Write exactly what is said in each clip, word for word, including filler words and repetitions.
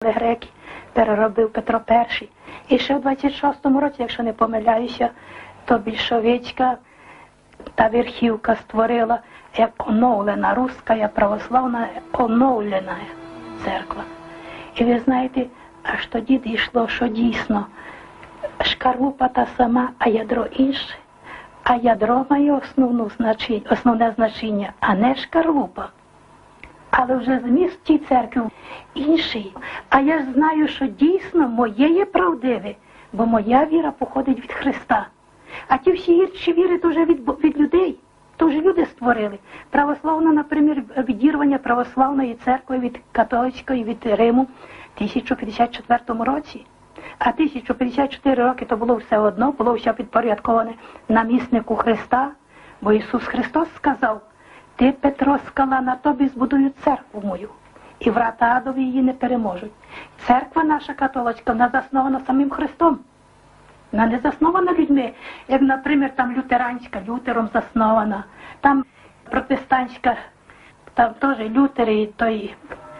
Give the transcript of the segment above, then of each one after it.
греки переробив Петро Перший. І ще в двадцять шостому році, якщо не помиляюся, то більшовицька та верхівка створила як оновлена руська православна оновлена церква. І ви знаєте, аж тоді дійшло, що дійсно шкарлупа та сама, а ядро інше. А ядро має основну значення, основне значення, а не шкарлупа. Але вже зміст тій церкви інший. А я ж знаю, що дійсно моє є правдиве, бо моя віра походить від Христа. А ті всі інші віри то вже від, від людей, то вже люди створили. Православна, наприклад, відірвання православної церкви від католицької, від Риму в тисяча п'ятдесят четвертому році. А тисяча п'ятдесят чотири роки то було все одно, було все підпорядковане наміснику Христа, бо Ісус Христос сказав: ти, Петро, скала, на тобі збудую церкву мою, і врата адові її не переможуть. Церква наша католицька, вона заснована самим Христом. Вона не заснована людьми, як, наприклад, там лютеранська, Лютером заснована, там протестантська, там теж Лютери і той,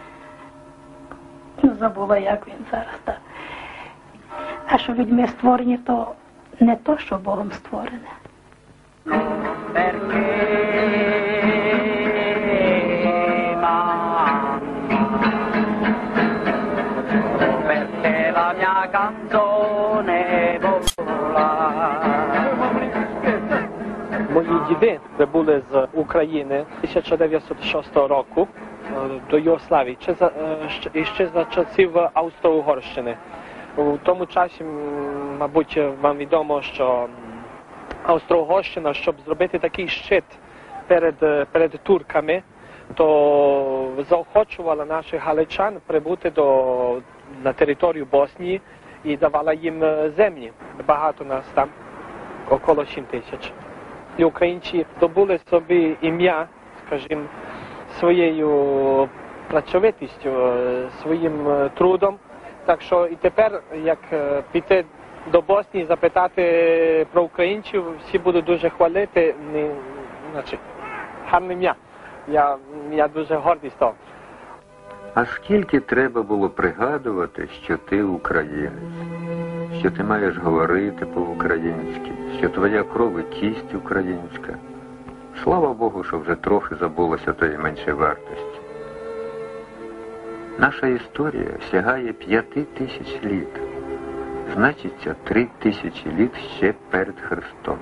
ну забула, як він зараз, так. А що людьми створені, то не то, що Богом створене. Мої діди прибули з України тисяча дев'ятсот шостого року до Югославії, ще, ще за часів Австро-Угорщини. У тому часі, мабуть, вам відомо, що Австро-Угорщина, щоб зробити такий щит перед, перед турками, то заохочувала наших галичан прибути до, на територію Боснії і давала їм землі. Багато нас там, около сім тисяч. І українці добули собі ім'я, скажімо, своєю працьовитістю, своїм трудом. Так що і тепер, як піти до Боснії, запитати про українців, всі будуть дуже хвалити, не, значить, гарне ім'я. Я, я дуже гордий з того. А скільки треба було пригадувати, що ти українець, що ти маєш говорити по-українськи, що твоя кров і кість українська. Слава Богу, що вже трохи забулося тої меншої вартості. Наша історія сягає п'яти тисяч літ. Значиться, три тисячі літ ще перед Христом.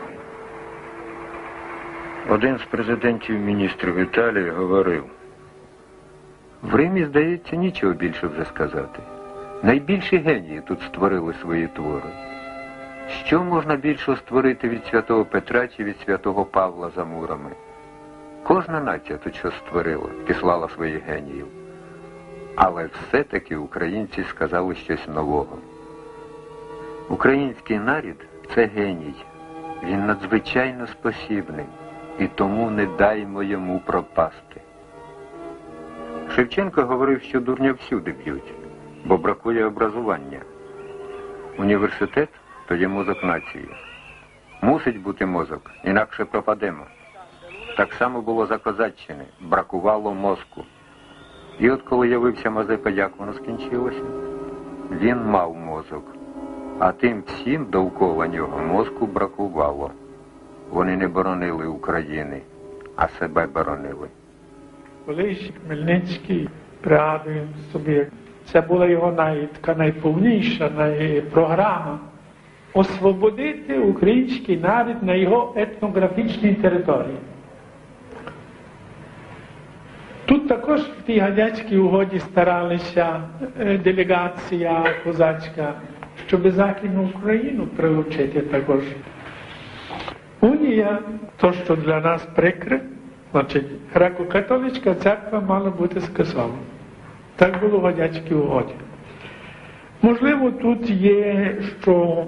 Один з президентів-міністрів Італії говорив: в Римі, здається, нічого більше вже сказати. Найбільші генії тут створили свої твори. Що можна більшого створити від святого Петра чи від святого Павла за мурами? Кожна нація тут щось створила, післала своїх геніїв. Але все-таки українці сказали щось нового. Український народ – це геній. Він надзвичайно спосібний. І тому не даймо йому пропасти. Шевченко говорив, що дурня всюди б'ють, бо бракує образування. Університет – то є мозок нації. Мусить бути мозок, інакше пропадемо. Так само було за Козаччини, бракувало мозку. І от коли явився Мазепа, як воно скінчилося? Він мав мозок, а тим всім довкола нього мозку бракувало. Вони не боронили України, а себе боронили. Колись Хмельницький, пригадуємо собі, це була його най, така найповніша най, програма – освободити український народ на його етнографічній території. Тут також в тій Гадяцькій угоді старалися делегація козацька, щоб Західну Україну прилучити також. Унія, то, що для нас прикре, значить, греко-католицька церква мала бути скасована. Так було в Гадяцькій угоді. Можливо, тут є, що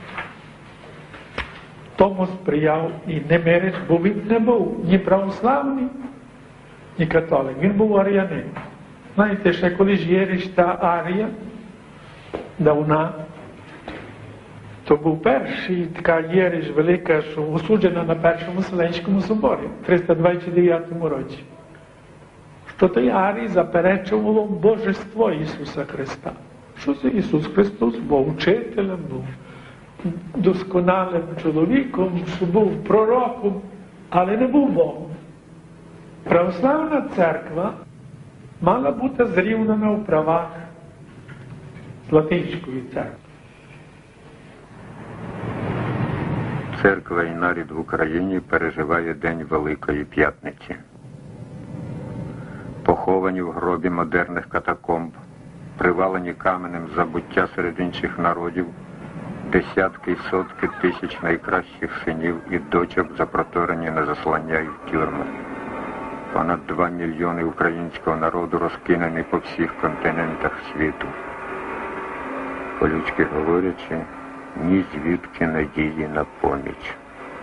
тому сприяв і Немирець, бо він не був ні православний, ні католик, він був аріянин. Знаєте, ще коли ж Єрич та Арія, давна, то був перший така єресь велика, що осуджена на Першому Вселенському соборі в триста двадцять дев'ятому році. то той Арій заперечувало божество Ісуса Христа. Що це Ісус Христос був учителем, був досконалим чоловіком, що був пророком, але не був Богом. Православна церква мала бути зрівнена в правах з Латинською церквою. Церква і нарід в Україні переживає День Великої П'ятниці. Поховані в гробі модерних катакомб, привалені каменем забуття серед інших народів, десятки і сотки тисяч найкращих синів і дочок запроторені на заслання і в тюрми. Понад два мільйони українського народу розкинені по всіх континентах світу. По-людськи говорячи, ні звідки надії на поміч.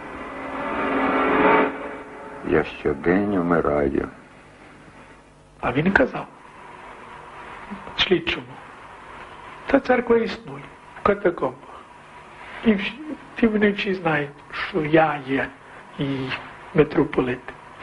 Я щодень вмираю. А він казав слідчому, та церква існує в катакомбах. І всі, ті вони всі знають, що я є її митрополит.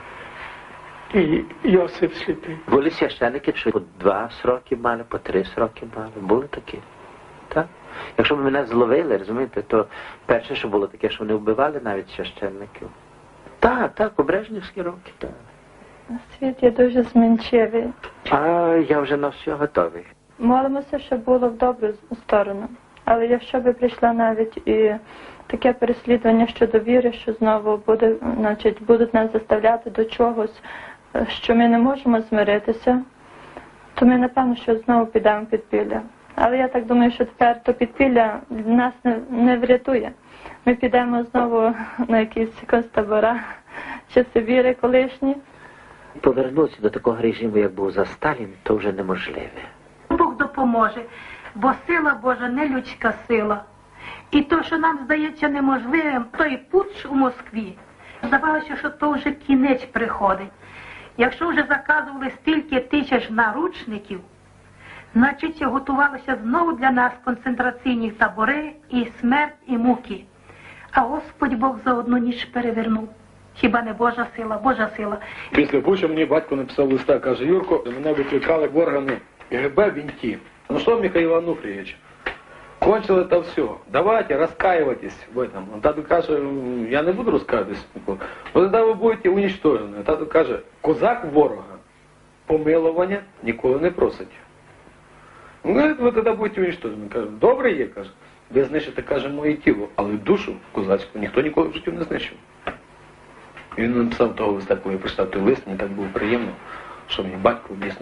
І Йосип Сліпий. Були священники, що по два сроки мали, по три сроки мали. Були такі. Так? Якщо б мене зловили, розумієте, то перше, що було таке, що вони вбивали навіть священників. Так, так, обрежнівські роки, так. Світ є дуже зменшивий. А я вже на все готовий. Молимося, щоб було в добру сторону. Але якщо би прийшло навіть і таке переслідування щодо віри, що знову буде, значить, будуть нас заставляти до чогось, що ми не можемо змиритися, то ми, напевно, що знову підемо в підпілля. Але я так думаю, що тепер то підпілля нас не, не врятує. Ми підемо знову на якісь концтабора чи Сибіри колишні. Повернутися до такого режиму, як був за Сталін, то вже неможливе. Бог допоможе, бо сила Божа не людська сила. І то, що нам здається неможливим, той путч у Москві, здавалося, що то вже кінець приходить. Якщо вже заказували стільки тисяч наручників, значить готувалися знову для нас концентраційні табори і смерть, і муки. А Господь Бог за одну ніч перевернув. Хіба не Божа сила, Божа сила. Після Буча мені батько написав листа, каже, Юрко, мене викликали в органи ГБ Вінті. Ну що, Михаил Ануфриевич, кончили то все, давайте раскаивайтесь в этом. Он тато каже, я не буду розкаиватись. Вот тогда ви будете уничтожені. Тато каже, козак ворога помилування ніколи не просить. Ну, говорить, ви тоді будете уничтожені. Каже, добре є, каже, ви знищите, каже, моє тіло, але душу козацьку ніхто ніколи в житті не знищив. І він написав того листа, коли я прочитав той лист, мені так було приємно, що мій батько дійсно.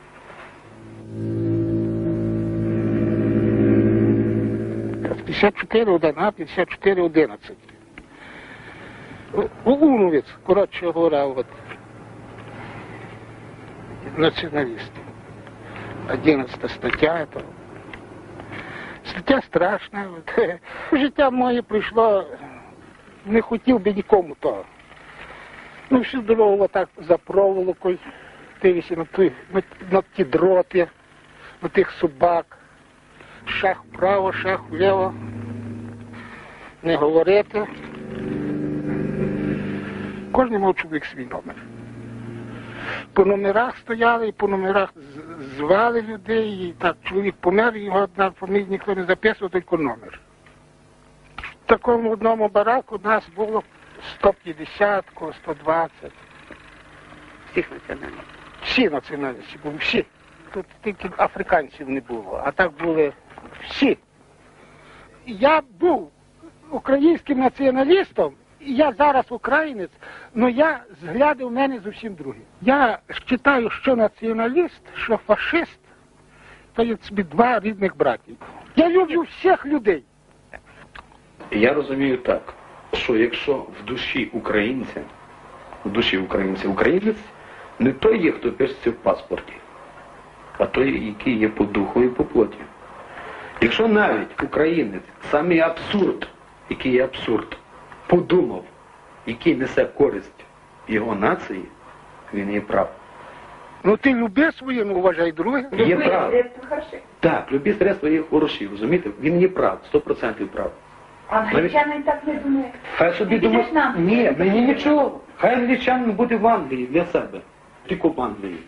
п'ятдесят чотири один, а п'ятдесят чотири одинадцять. Улуновець, коротше говоря, от, націоналісти. одинадцята стаття. Это. Стаття страшна. От. Життя моє прийшло, не хотів би нікому того. Ну, всю дорогу отак за проволокою, дивишся на ті, на, на ті дроти, на тих собак. Шах вправо, шах вліво. Не говорити. Кожен мав чоловік свій номер. По номерах стояли, і по номерах звали людей, і так чоловік помер, його на фамілію ніхто не записував, тільки номер. В такому одному бараку нас було сто п'ятдесят, сто двадцять. Всіх національностей? Всі національності були, всі. Тут тільки африканців не було, а так були всі. Я був українським націоналістом, і я зараз українець, але я взгляди у мене зовсім другі. Я вважаю, що націоналіст, що фашист, то є собі два рідних братів. Я люблю всіх людей. Я розумію так, що якщо в душі українця, в душі українця українець, не той є, хто пишеться в паспорті, а той, який є по духу і по плоті. Якщо навіть українець, самий абсурд, який є абсурд, подумав, який несе користь його нації, він є прав. Ну ти люби своїм, уважай других. Є прав. Так, любі средства є хороші, розумієте? Він є прав, сто відсотків прав. Англічани так не думають. Хай собі думає, ні, мені нічого. Хай англічанин буде в Англії для себе, тільки в Англії.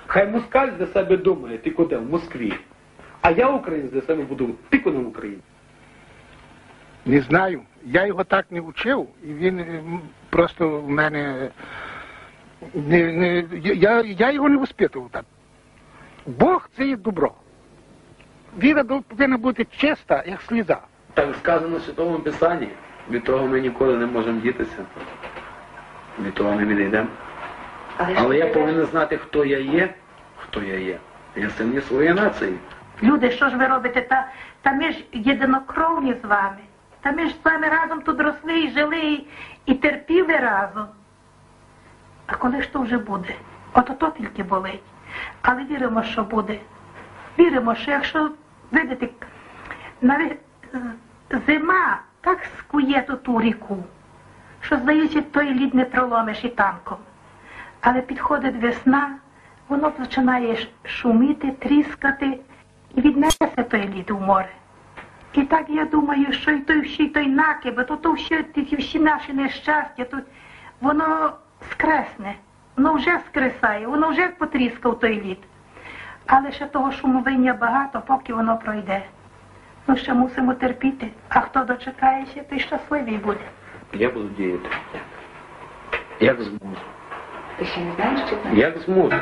Хай москаль для себе думає, ти куди? В Москві. А я українець для себе буду, ти куди в Україні. Не знаю. Я його так не вчив, і він м, просто в мене... Не, не, я, я його не воспитував так. Бог – це є добро. Віра повинна бути чиста, як сліза. Так сказано в Святому Писанні. Від того ми ніколи не можемо дітися. Від того ми відійдемо. Але я повинен знати, хто я є, хто я є. Я син своєї нації. Люди, що ж ви робите? Та, та ми ж єдинокровні з вами. Та ми ж з вами разом тут росли і жили, і, і терпіли разом. А коли ж то вже буде? Ото то тільки болить. Але віримо, що буде. Віримо, що якщо, видите, навіть зима так скує ту ту ріку, що, здається, той лід не проломиш і танком. Але підходить весна, воно починає шуміти, тріскати і віднесе той лід у море. І так я думаю, що і той, ще й той накиби, то, то всі, ті всі наші нещастя, то воно скресне, воно вже скресає, воно вже потріскав той лід. Але ще того шумовиння багато, поки воно пройде. Ну, ще мусимо терпіти, а хто дочекається, той щасливий буде. Я буду діяти. Як зможу. Ти ще не знаєш, що це? Як зможу.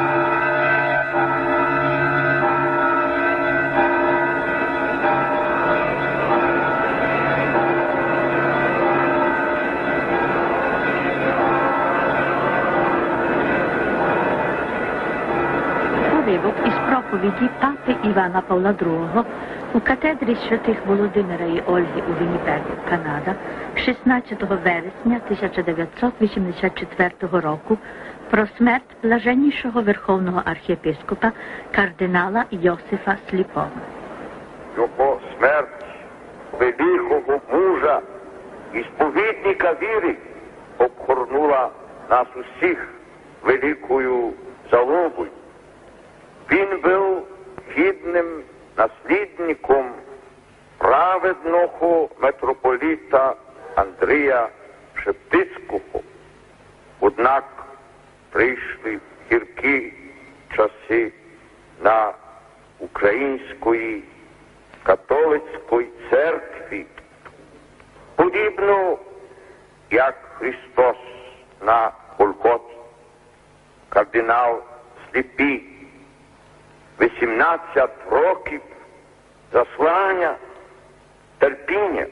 Уривок із проповіді папи Івана Павла другого у катедрі святих Володимира і Ольги у Вінніпегі, Канада, шістнадцятого вересня тисяча дев'ятсот вісімдесят четвертого року про смерть блаженнішого верховного архієпископа кардинала Йосифа Сліпого. Його смерть великого мужа і сповідника віри обгорнула нас усіх великою жалобою. Він був гідним наслідником праведного митрополіта Андрія Шептицького. Однак прийшли гіркі часи на української католицької церкві. Подібно як Христос на Голготі, кардинал Сліпий вісімнадцять років заслання, терпіння.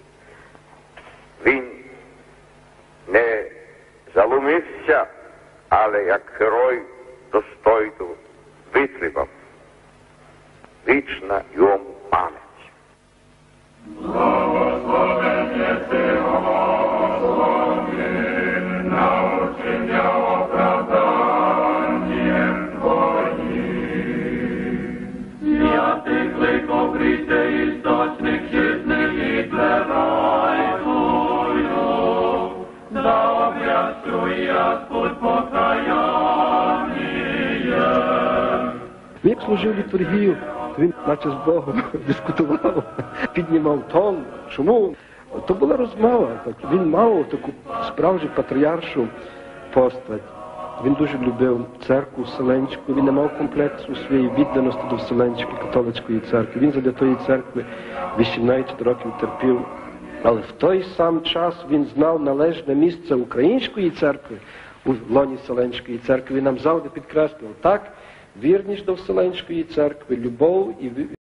Він не заломився, але як герой достойно витримав. Вічна йому пам'ять. Він як служив літургію, то він наче з Богом дискутував, піднімав тон, чому. То була розмова. Так. Він мав таку справжню патріаршу постать. Він дуже любив церкву Вселенську, він не мав комплексу своєї відданості до Вселенської католицької церкви. Він задля тої церкви вісімнадцять років терпів. Але в той сам час він знав належне місце української церкви у лоні Вселенської церкви. Він нам завжди підкреслював, так, вірність до Вселенської церкви, любов і